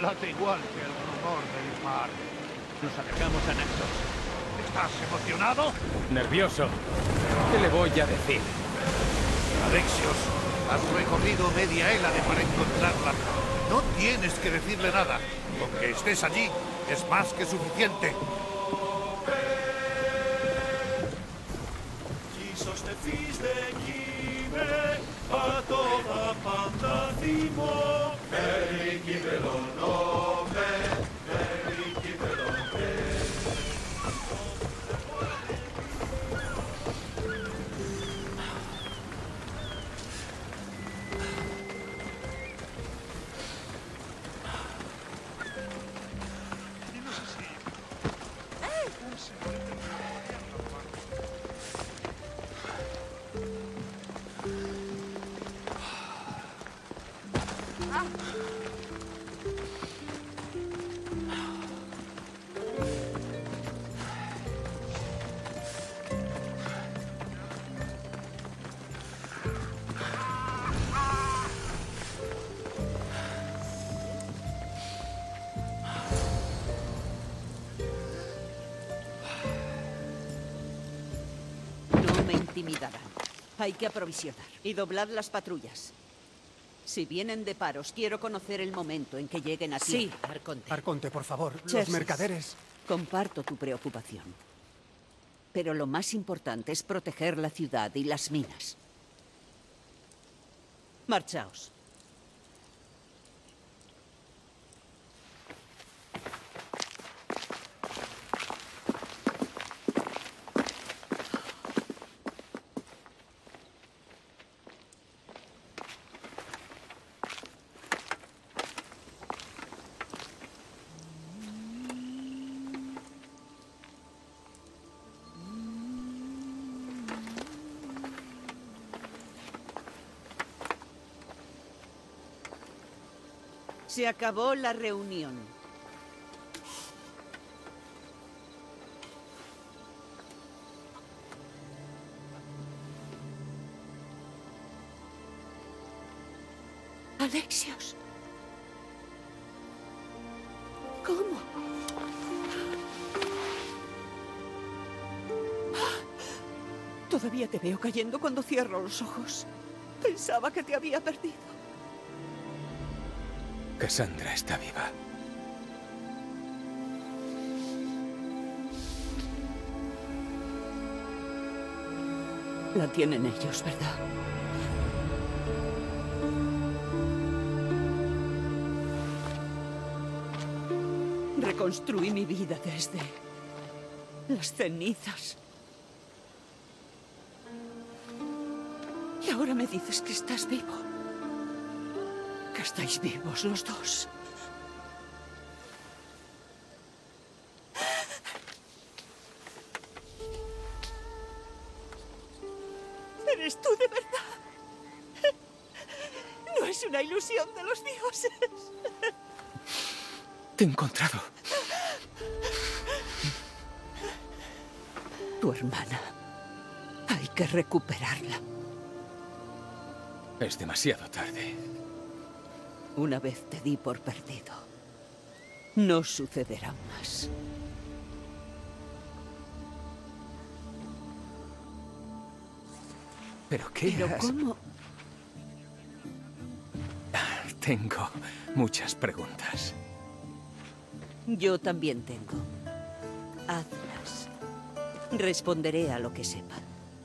late igual que el rumor del mar. Nos acercamos a Naxos. ¿Estás emocionado? Nervioso. ¿Qué le voy a decir? Alexios, has recorrido media Hélade para encontrarla. No tienes que decirle nada. Con que estés allí es más que suficiente. No me intimidarán. Hay que aprovisionar y doblad las patrullas. Si vienen de paros, quiero conocer el momento en que lleguen a tierra. Sí, Arconte. Arconte, por favor, los Cherses, mercaderes. comparto tu preocupación. Pero lo más importante es proteger la ciudad y las minas. Marchaos. Se acabó la reunión. Alexios. ¿Cómo? Todavía te veo cayendo cuando cierro los ojos. Pensaba que te había perdido. Cassandra está viva. La tienen ellos, ¿verdad? Reconstruí mi vida desde las cenizas. Y ahora me dices que estás vivo. Que estáis vivos los dos. ¿Eres tú de verdad? No es una ilusión de los dioses. Te he encontrado. Tu hermana. Hay que recuperarla. Es demasiado tarde. Una vez te di por perdido. No sucederá más. ¿Pero qué? ¿Pero cómo? Tengo muchas preguntas. Yo también tengo. Hazlas. Responderé a lo que sepa.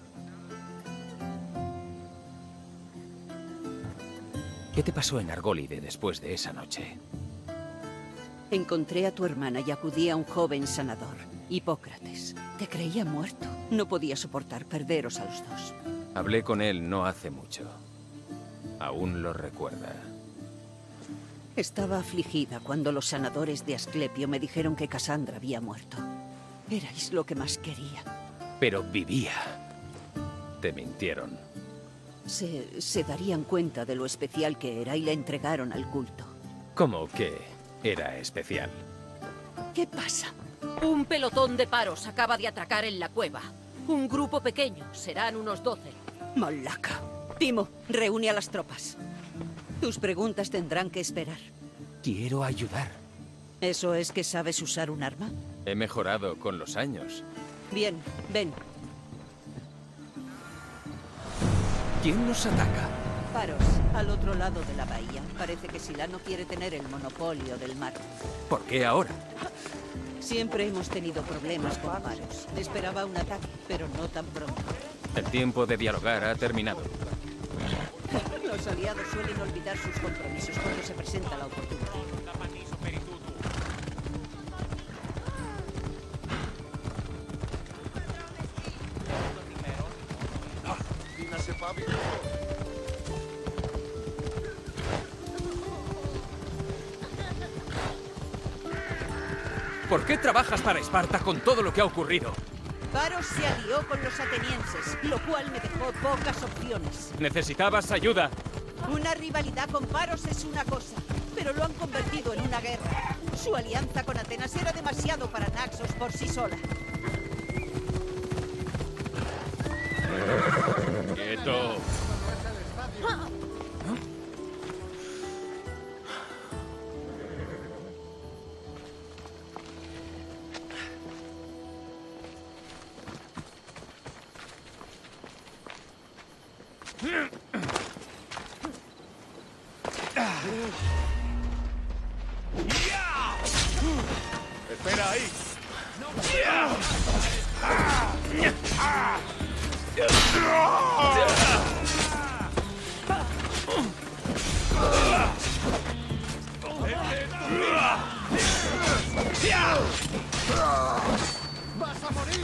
¿Qué te pasó en Argólide después de esa noche? Encontré a tu hermana y acudí a un joven sanador, Hipócrates. Te creía muerto. No podía soportar perderos a los dos. Hablé con él no hace mucho. Aún lo recuerda. Estaba afligida cuando los sanadores de Asclepio me dijeron que Cassandra había muerto. Erais lo que más quería. Pero vivía. Te mintieron. Se darían cuenta de lo especial que era y la entregaron al culto. ¿Cómo que era especial? ¿Qué pasa? Un pelotón de paros acaba de atracar en la cueva. Un grupo pequeño, serán unos 12. Malaca. Timo, reúne a las tropas. Tus preguntas tendrán que esperar. Quiero ayudar. ¿Eso es que sabes usar un arma? He mejorado con los años. Bien, ven. ¿Quién nos ataca? Paros, al otro lado de la bahía. Parece que Silano quiere tener el monopolio del mar. ¿Por qué ahora? Siempre hemos tenido problemas con Paros. Esperaba un ataque, pero no tan pronto. El tiempo de dialogar ha terminado. Los aliados suelen olvidar sus compromisos cuando se presenta la oportunidad. ¿Por qué trabajas para Esparta con todo lo que ha ocurrido? Paros se alió con los atenienses, lo cual me dejó pocas opciones. Necesitabas ayuda. Una rivalidad con Paros es una cosa, pero lo han convertido en una guerra. Su alianza con Atenas era demasiado para Naxos por sí sola. ¡Quieto! ¡Espera ahí! ¡Vas a morir!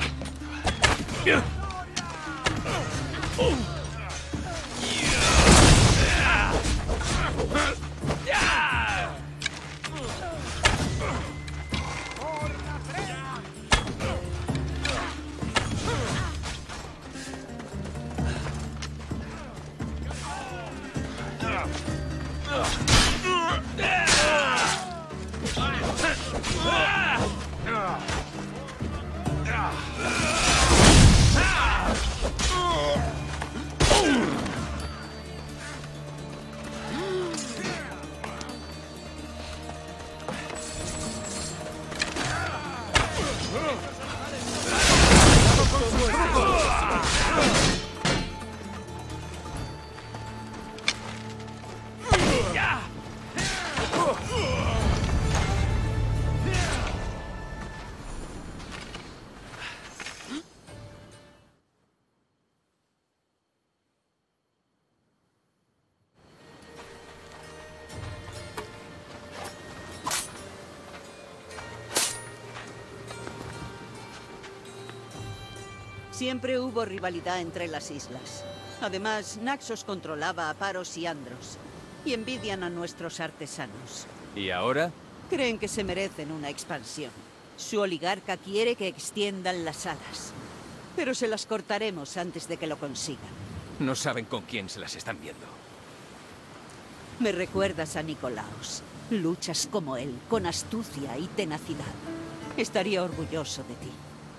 Siempre hubo rivalidad entre las islas. Además, Naxos controlaba a Paros y Andros, y envidian a nuestros artesanos. ¿Y ahora? Creen que se merecen una expansión. Su oligarca quiere que extiendan las alas, pero se las cortaremos antes de que lo consigan. No saben con quién se las están viendo. Me recuerdas a Nicolaos. Luchas como él, con astucia y tenacidad. Estaría orgulloso de ti.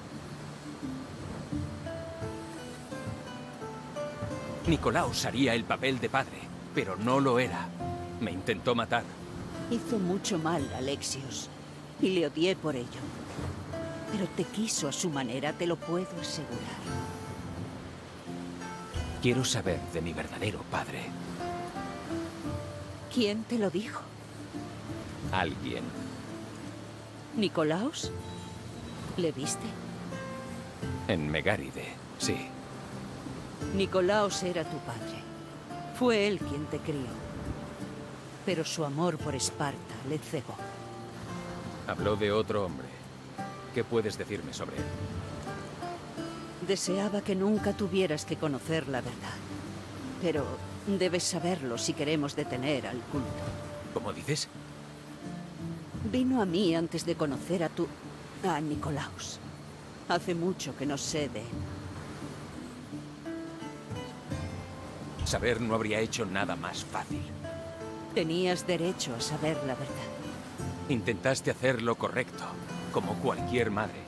Nicolaos haría el papel de padre, pero no lo era. Me intentó matar. Hizo mucho mal, Alexios, y le odié por ello. Pero te quiso a su manera, te lo puedo asegurar. Quiero saber de mi verdadero padre. ¿Quién te lo dijo? Alguien. ¿Nicolaos? ¿Le viste? En Megáride, sí. Nicolaos era tu padre. Fue él quien te crió. Pero su amor por Esparta le cegó. Habló de otro hombre. ¿Qué puedes decirme sobre él? Deseaba que nunca tuvieras que conocer la verdad. Pero debes saberlo si queremos detener al culto. ¿Cómo dices? Vino a mí antes de conocer a Nicolaos. Hace mucho que no sé de él. Saber no habría hecho nada más fácil. Tenías derecho a saber la verdad. Intentaste hacer lo correcto, como cualquier madre.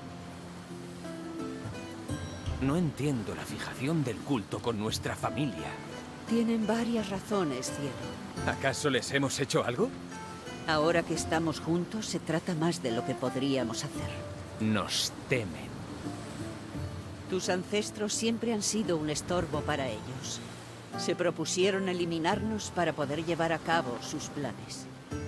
No entiendo la fijación del culto con nuestra familia. Tienen varias razones, cielo. ¿Acaso les hemos hecho algo? Ahora que estamos juntos, se trata más de lo que podríamos hacer. Nos temen. Tus ancestros siempre han sido un estorbo para ellos. Se propusieron eliminarnos para poder llevar a cabo sus planes.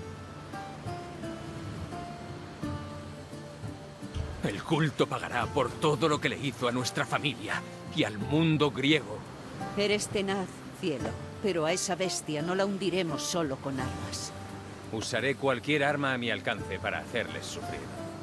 El culto pagará por todo lo que le hizo a nuestra familia y al mundo griego. Eres tenaz, cielo, pero a esa bestia no la hundiremos solo con armas. Usaré cualquier arma a mi alcance para hacerles sufrir.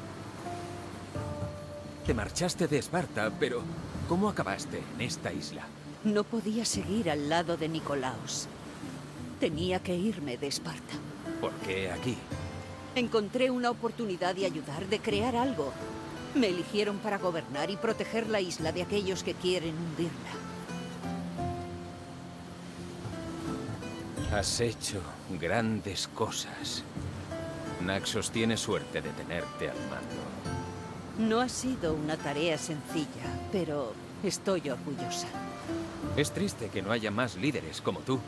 Te marchaste de Esparta, pero ¿cómo acabaste en esta isla? No podía seguir al lado de Nicolaos. Tenía que irme de Esparta. ¿Por qué aquí? Encontré una oportunidad de ayudar, de crear algo. Me eligieron para gobernar y proteger la isla de aquellos que quieren hundirla. Has hecho grandes cosas. Naxos tiene suerte de tenerte al mando. No ha sido una tarea sencilla, pero estoy orgullosa. Es triste que no haya más líderes como tú.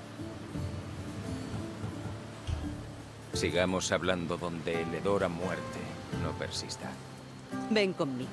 Sigamos hablando donde el hedor a muerte no persista. Ven conmigo.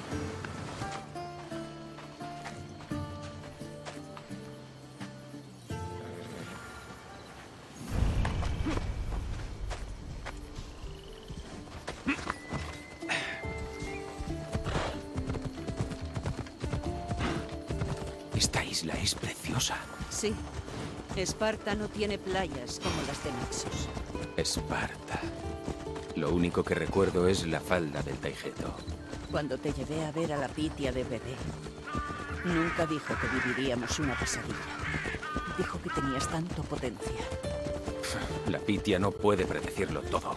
Esta isla es preciosa. Sí. Esparta no tiene playas como las de Naxos. Esparta. Lo único que recuerdo es la falda del Taigeto. Cuando te llevé a ver a la Pitia de bebé, nunca dijo que viviríamos una pesadilla. Dijo que tenías tanto potencia. La Pitia no puede predecirlo todo.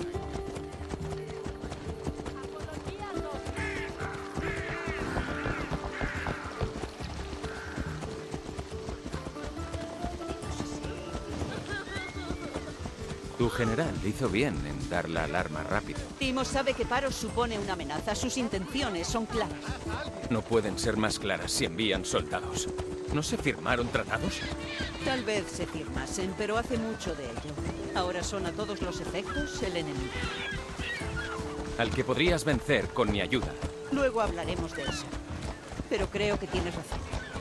Tu general hizo bien en dar la alarma rápido. Timo sabe que Paros supone una amenaza. Sus intenciones son claras. No pueden ser más claras si envían soldados. ¿No se firmaron tratados? Tal vez se firmasen, pero hace mucho de ello. Ahora son a todos los efectos el enemigo. Al que podrías vencer con mi ayuda. Luego hablaremos de eso. Pero creo que tienes razón.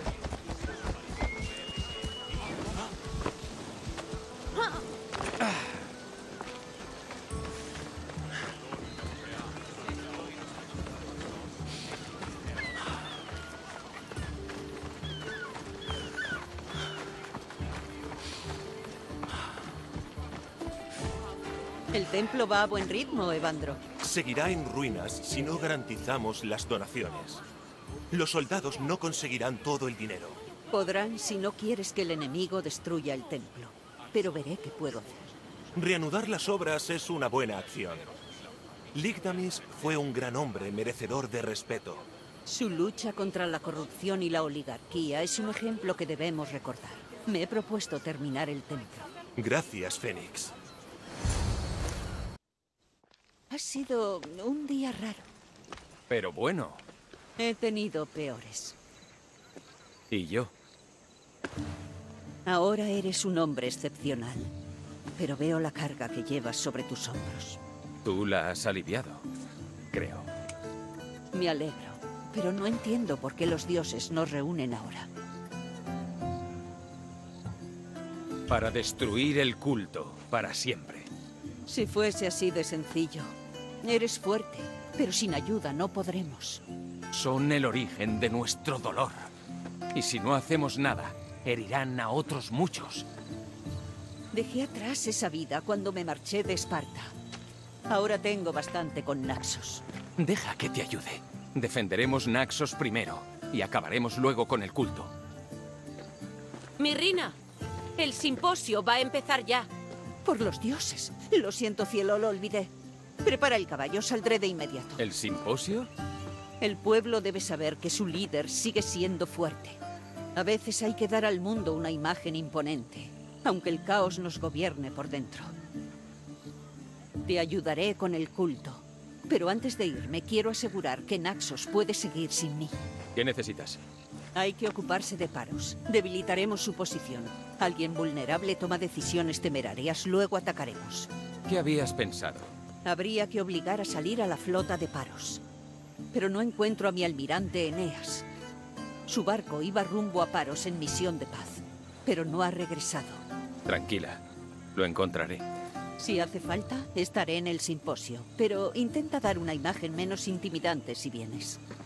El templo va a buen ritmo, Evandro. Seguirá en ruinas si no garantizamos las donaciones. Los soldados no conseguirán todo el dinero. Podrán si no quieres que el enemigo destruya el templo. Pero veré qué puedo hacer. Reanudar las obras es una buena acción. Ligdamis fue un gran hombre merecedor de respeto. Su lucha contra la corrupción y la oligarquía es un ejemplo que debemos recordar. Me he propuesto terminar el templo. Gracias, Fénix. Ha sido un día raro. Pero bueno. He tenido peores. ¿Y yo? Ahora eres un hombre excepcional. Pero veo la carga que llevas sobre tus hombros. Tú la has aliviado, creo. Me alegro, pero no entiendo por qué los dioses nos reúnen ahora. Para destruir el culto, para siempre. Si fuese así de sencillo. Eres fuerte, pero sin ayuda no podremos. Son el origen de nuestro dolor. Y si no hacemos nada, herirán a otros muchos. Dejé atrás esa vida cuando me marché de Esparta. Ahora tengo bastante con Naxos. Deja que te ayude. Defenderemos Naxos primero y acabaremos luego con el culto. Mirrina, el simposio va a empezar ya. Por los dioses. Lo siento, cielo, lo olvidé. Prepara el caballo, saldré de inmediato. ¿El simposio? El pueblo debe saber que su líder sigue siendo fuerte. A veces hay que dar al mundo una imagen imponente, aunque el caos nos gobierne por dentro. Te ayudaré con el culto, pero antes de irme quiero asegurar que Naxos puede seguir sin mí. ¿Qué necesitas? Hay que ocuparse de Paros. Debilitaremos su posición. Alguien vulnerable toma decisiones temerarias, luego atacaremos. ¿Qué habías pensado? Habría que obligar a salir a la flota de Paros. Pero no encuentro a mi almirante Eneas. Su barco iba rumbo a Paros en misión de paz, pero no ha regresado. Tranquila, lo encontraré. Si hace falta, estaré en el simposio, pero intenta dar una imagen menos intimidante si vienes.